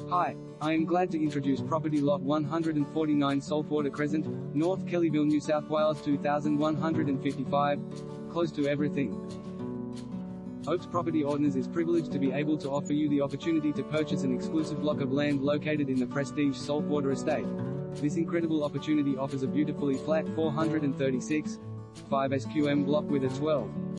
Hi, I am glad to introduce property lot 149 Saltwater Crescent, North Kellyville, New South Wales 2155. Close to everything. Oaks Property Owners is privileged to be able to offer you the opportunity to purchase an exclusive block of land located in the prestige Saltwater Estate. This incredible opportunity offers a beautifully flat 436.5 SQM block with a